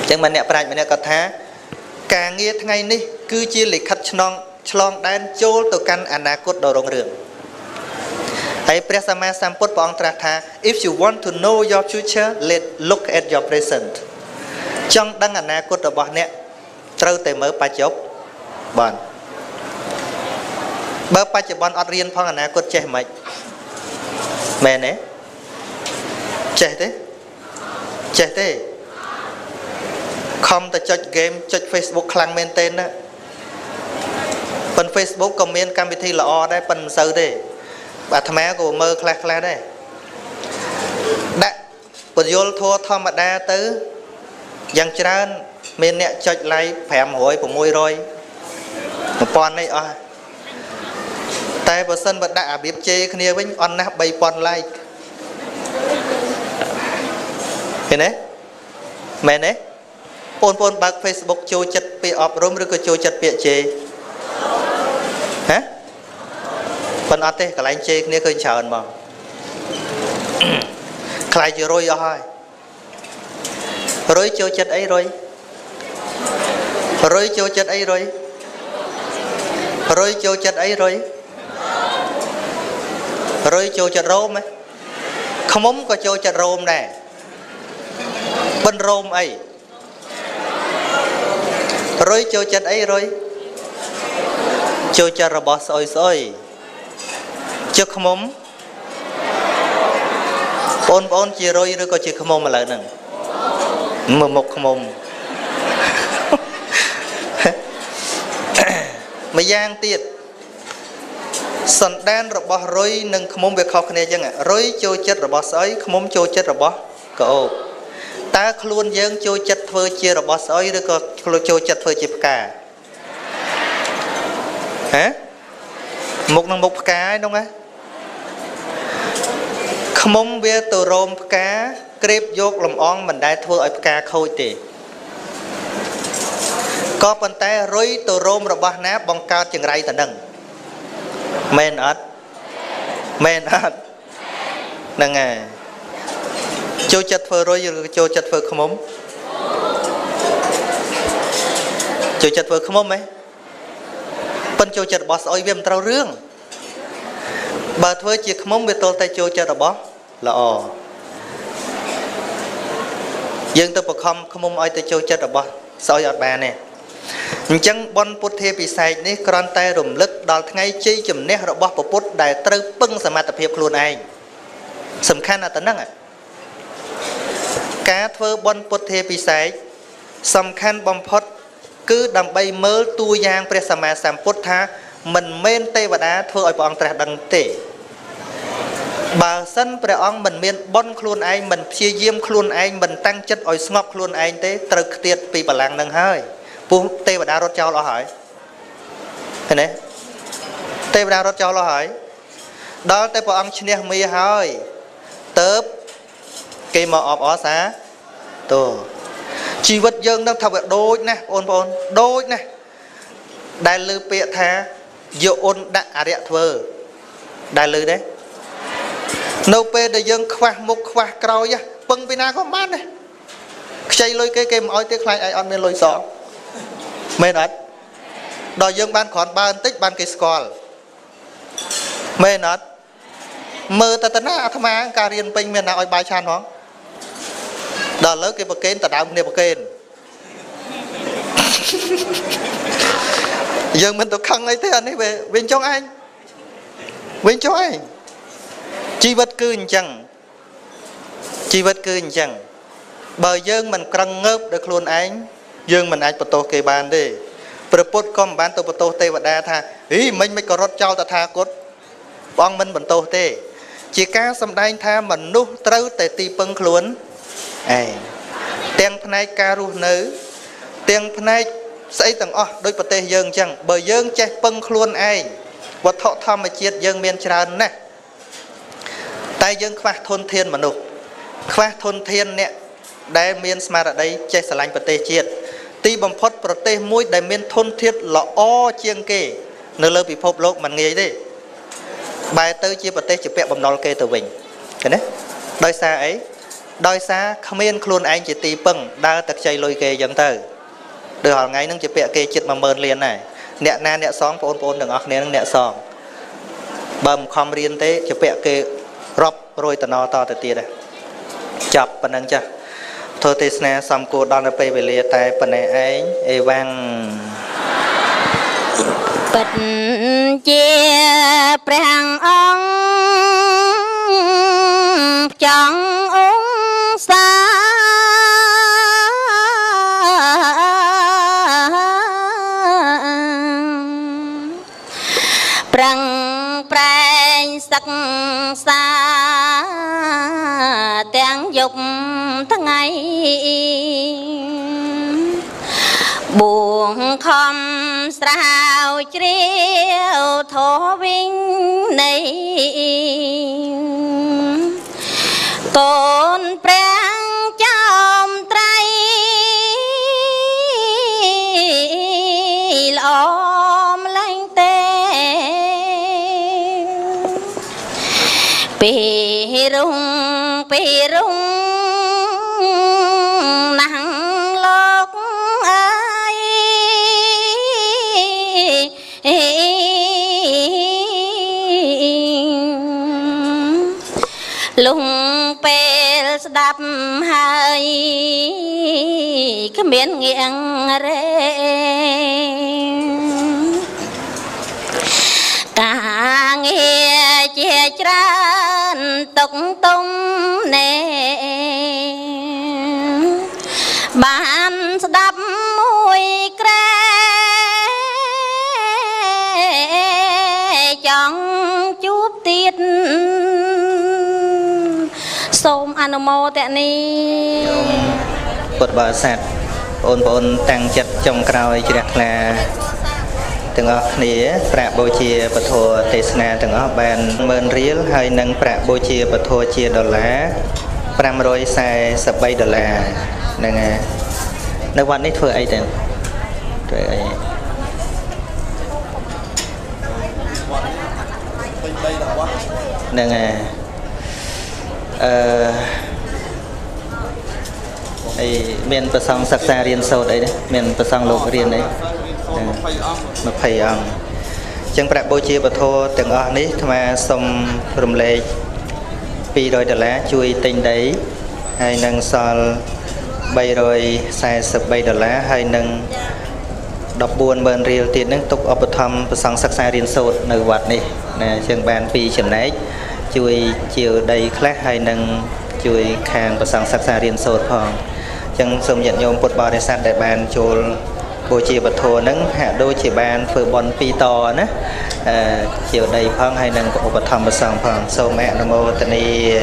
ចឹងមិនអ្នកប្រាជ្ញម្នាក់គាត់ថាការងារថ្ងៃនេះគឺជាលិខិតឆ្លងឆ្លងដែនចូលទៅកាន់អនាគតដ៏រុងរឿងហើយព្រះសម្មាសម្ពុទ្ធព្រះអង្គត្រាស់ថា if you want to know your future let look at your present ចង់ដឹងអនាគតរបស់អ្នកត្រូវតែមើលបច្ចុប្បន្នបើបច្ចុប្បន្នអត់រៀនផងអនាគតចេះមិនមែនទេចេះទេចេះទេខំតែចុចហ្គេមចុច Facebook ខ្លាំងមែនទេណាប៉ុន្តែ Facebook ក៏មានកម្មវិធីល្អដែរប៉ុន្តែមិនសូវទេអាត្មាក៏មើលខ្លះខ្លះដែរដាក់ពន្យល់ធัวធម្មតាទៅយ៉ាងច្រើនមានអ្នកចុច like 500 600 1000នេះអស់តែបើសិនបើដាក់អារបៀបជេរគ្នាវិញអន់ណាស់ 3000 like ឃើញទេមែនទេបងប្អូនបើក Facebook ចូលចិត្តពាក្យអប់រំឬក៏ចូលចិត្តពាក្យជេរហ៎ប៉ុន្តែអត់ទេកន្លែងជេរគ្នាឃើញច្រើនមកខ្លាយជារុយអស់ហើយរុយចូលចិត្តអីរុយរុយចូលចិត្តអីរុយរុយចូលចិត្តអីរុយរុយចូលចិត្តរោមហ៎ខ្មុំក៏ចូលចិត្តរោមដែរបិណ្ឌរោមអីរុយចូលចិត្តអីរុយចូលចិត្តរបស់ស្អុយស្អុយជើខ្មុំបងប្អូនជារុយឬក៏ជាខ្មុំឥឡូវហ្នឹងមើលមុខខ្មុំម្យ៉ាងទៀតសន្តានរបស់រុយនិងខ្មុំវាខុសគ្នាចឹងរុយចូលចិត្តរបស់ស្អុយខ្មុំចូលចិត្តរបស់ក្អូបតើខ្លួនយើងចូលចិត្តធ្វើជារបស់ស្អុយឬក៏ខ្លួនចូលចិត្តធ្វើជាផ្កាហ៎មុខនឹងមុខផ្កាឯនោះណាខ្មុំវាទៅរោមផ្កាក្រេបយកលំអងមិនដែលធ្វើឲ្យផ្កាខូចទេក៏ប៉ុន្តែរុយទៅរោមរបស់ណាបង្កើតចង្រៃទៅនឹងមែនអត់មែនអត់ហ្នឹងហើយចូលចិត្តធ្វើរុយឬចូលចិត្តធ្វើខ្មុំចូលចិត្តធ្វើខ្មុំហ៎ប៉ុន្តែចូលចិត្តរបស់ស្អុយវាមិនត្រូវរឿងបើធ្វើជាខ្មុំវាទល់តែចូលចិត្តរបស់ល្អយើងទៅបង្ខំខ្មុំឲ្យទៅចូលចិត្តរបស់ស្អុយអត់បានទេអញ្ចឹងបុណ្យពុទ្ធាពិសេសនេះគ្រាន់តែរំលឹកដល់ថ្ងៃជ័យជំនះរបស់ព្រះពុទ្ធដែលត្រូវពឹងសមត្ថភាពខ្លួនឯងសំខាន់ណាស់ទៅហ្នឹងការធ្វើបុណ្យពុទ្ធាពិសេសសំខាន់បំផុតគឺដើម្បីមើលតួយ៉ាងព្រះសម្មាសម្ពុទ្ធថាមិនមែនទេវតាធ្វើឲ្យព្រះអង្គត្រាស់ដឹងទេបើសិនព្រះអង្គមិនមានបុណ្យខ្លួនឯងមិនព្យាយាមខ្លួនឯងមិនតាំងចិត្តឲ្យស្ងប់ខ្លួនឯងទេត្រូវខ្ទាតពីបល្ល័ង្កនឹងហើយពុះទេវតារត់ចោលអស់ហើយឃើញទេទេវតារត់ចោលអស់ហើយដល់តែព្រះអង្គឈ្នះមាហើយទៅគេមកអបអរសាទោជីវិតយើងនឹងថាវាដូចណាស់បងប្អូនដូចណាស់ដែលលើពាក្យថាយកអូនដាក់អរិយធ្វើដែលលើទេនៅពេលដែលយើងខ្វះមុខខ្វះក្រោយពឹងពីណាក៏បានដែរខ្ចីលុយគេគេមិនអោយទេខ្លាចឯងអត់មានលុយសងមែនអត់ដល់យើងបានគ្រាន់បើបន្តិចបានគេស្គាល់មែនអត់មើលតើតាអាត្មាការរៀនពេញមានណាឲ្យបាយឆានហងដល់ឥឡូវគេប្រកេនតដើមគ្នាប្រកេនយើងមិនទៅខឹងអីទេអានេះវាវិញចុងឯងវិញចុងឯងជីវិតគឺអញ្ចឹងជីវិតគឺអញ្ចឹងបើយើងមិនក្រឹងងើបដោយខ្លួនឯងយើងមិនអាចបន្ទោសគេបានទេព្រះពុទ្ធក៏មិនបានទៅបន្ទោសទេវតាថាហីមិនមិនក៏រត់ចោលតថាគតព្រះអង្គមិនបន្ទោសទេជាការសម្ដែងថាមនុស្សត្រូវតែទីពឹងខ្លួនឯងទាំងផ្នែកការរស់នៅទាំងផ្នែកស្អីទាំងអស់ដោយប្រទេសយើងអញ្ចឹងបើយើងចេះពឹងខ្លួនឯងវត្ថុធម្មជាតិយើងមានច្រើនណាស់តែយើងខ្វះធនធានមនុស្សខ្វះធនធានអ្នកដែលមានស្មារតីចេះស្រឡាញ់ប្រទេសជាតិទីបំផុតប្រទេសមួយដែលមានធនធានល្អជាងគេនៅលើពិភពលោកមិនងាយទេបែរទៅជាប្រទេសជាពាក់បំណុលគេទៅវិញឃើញទេដោយសារអី đôi xa không yên khuôn anh chỉ tì pưng đa tật chay lôi kê dân từ được hỏi ngay nâng chỉ bẹ kê chít mà mơn liền này nẹ na nẹ xóm bồn bồn đừng ọc nẹ nẹ xóm bầm không riêng tế chỉ bẹ kê rộp rồi tờ nó to tờ tìa đây chọc phần nâng chắc thôi tê sna xóm cô đón ở về lìa tay phần này ấy ê vang bật chia prang ông chẳng uống xa prang prang sắc xa tiếng dục tháng ngày buồn không sao chiều thổ vinh này tôn prang trong trai lom lanh tê pi rung pi rung nắng lốc ai lung pel đập hai cái miếng nghiêng rê cả nghe che tràn tung tung nè bạn đập môi kre chọn chút tiết xôm anh mô tệ ni bột bò sạch ôn bồn tăng chất trong cào chỉ đặt là từng ở nĩa prạ bồ chia bật thua tê sna từng ở bàn mơn riel hay nâng prạ bồ chia bật thua chia đô la pram rồi sai sập bay đô la nâng à nângวันนี้ធ្វើអីទៅធ្វើអីnâng à ờ ấy miền bờ sông sắc xa riêng sâu đấy đấy miền bờ sông lục riêng đấy mà phải ông chẳng phải bố chia bờ thô từng ở đấy mà sông rùm lệ pi rồi đợt lá chui tinh đấy hay nâng sol bay rồi sai sập bay đợt lá hay nâng đọc buồn bền riêng tiền nâng tục ở bờ thầm bờ sông sắc xa riêng sâu nơi vật này nè chẳng bàn pi chừng đấy chui chiều đầy khác hay nâng chui khang bờ sông sắc xa riêng sâu phong chẳng sông nhận nhôm bột bò để sát đại bàn chôl bố chia bật thô nâng hạ đôi chỉ bàn phở bòn pi to ná chiều đầy phong hay nâng của bật thầm bật sông phong sâu mẹ nó mô tân y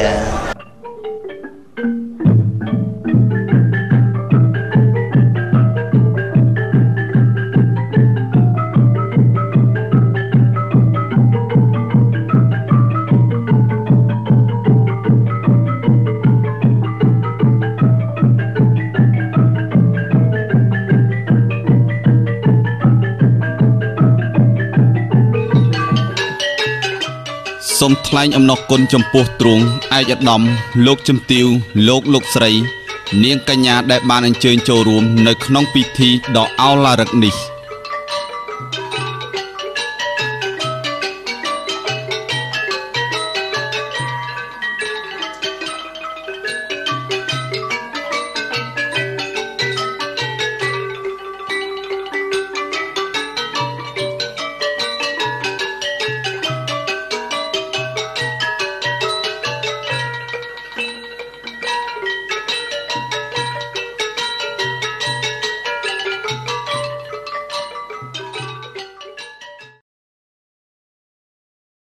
សូមថ្លែងអំណរគុណចំពោះទ្រង់ឯកឧត្តមលោកជំទាវលោកលោកស្រីនាងកញ្ញាដែលបានអញ្ជើញចូលរួមនៅក្នុងពិធីដ៏ឱឡារិកនេះ